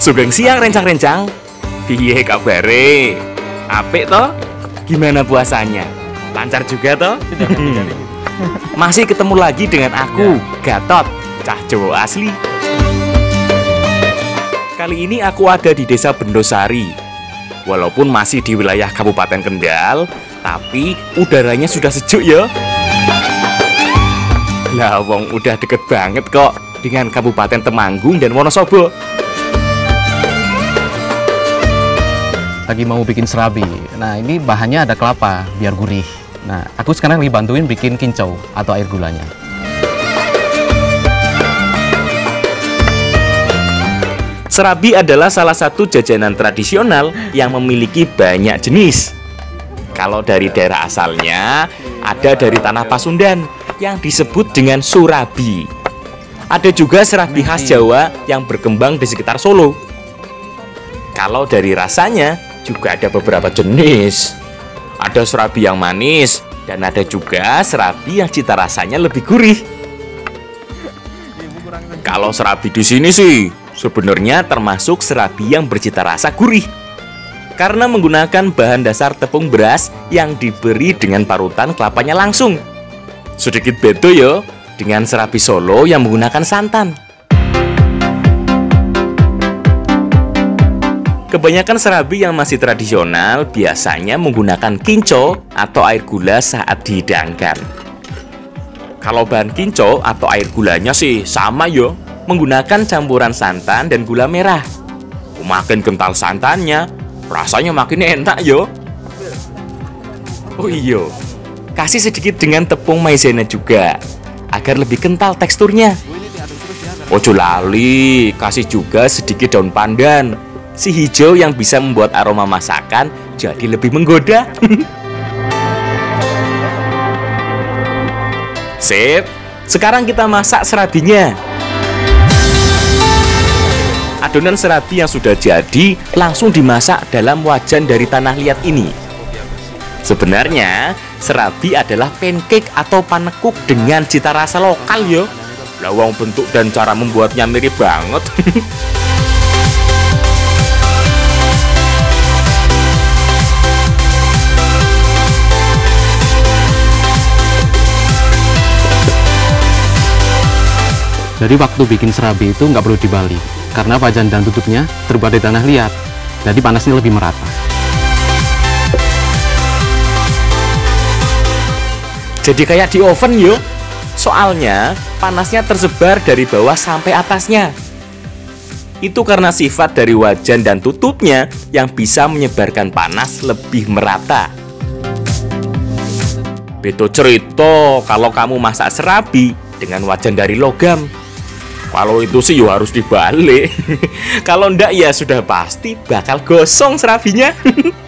Sugeng siang rencang-rencang. Piye kabare? Apik toh? Gimana puasanya? Lancar juga toh? Masih ketemu lagi dengan aku, Gatot, cah Jawa asli. Kali ini aku ada di Desa Bendosari. Walaupun masih di wilayah Kabupaten Kendal, tapi udaranya sudah sejuk ya. Lah wong udah deket banget kok dengan Kabupaten Temanggung dan Wonosobo. Lagi mau bikin serabi. Nah, ini bahannya ada kelapa biar gurih. Nah, aku sekarang lagi bantuin bikin kincau atau air gulanya. Serabi adalah salah satu jajanan tradisional yang memiliki banyak jenis. Kalau dari daerah asalnya, ada dari tanah Pasundan yang disebut dengan surabi. Ada juga serabi khas Jawa yang berkembang di sekitar Solo. Kalau dari rasanya, juga ada beberapa jenis. Ada serabi yang manis, dan ada juga serabi yang cita rasanya lebih gurih. Kalau serabi di sini sih, sebenarnya termasuk serabi yang bercita rasa gurih. Karena menggunakan bahan dasar tepung beras yang diberi dengan parutan kelapanya langsung. Sedikit beda ya dengan serabi Solo yang menggunakan santan. Kebanyakan serabi yang masih tradisional biasanya menggunakan kinco atau air gula saat dihidangkan. Kalau bahan kinco atau air gulanya sih sama yo, menggunakan campuran santan dan gula merah. Makin kental santannya, rasanya makin enak yo. Oh iya, kasih sedikit dengan tepung maizena juga, agar lebih kental teksturnya. Ojo lali, kasih juga sedikit daun pandan, si hijau yang bisa membuat aroma masakan jadi lebih menggoda. Sip, sekarang kita masak serabinya. Adonan serabi yang sudah jadi langsung dimasak dalam wajan dari tanah liat ini. Sebenarnya serabi adalah pancake atau panekuk dengan cita rasa lokal yo. Lawang bentuk dan cara membuatnya mirip banget. Jadi waktu bikin serabi itu nggak perlu dibalik, karena wajan dan tutupnya terbuat dari tanah liat, jadi panasnya lebih merata. Jadi kayak di oven yuk. Soalnya panasnya tersebar dari bawah sampai atasnya. Itu karena sifat dari wajan dan tutupnya yang bisa menyebarkan panas lebih merata. Beto cerita kalau kamu masak serabi dengan wajan dari logam. Kalau itu sih yo harus dibalik. Kalau ndak ya sudah pasti bakal gosong serabinya.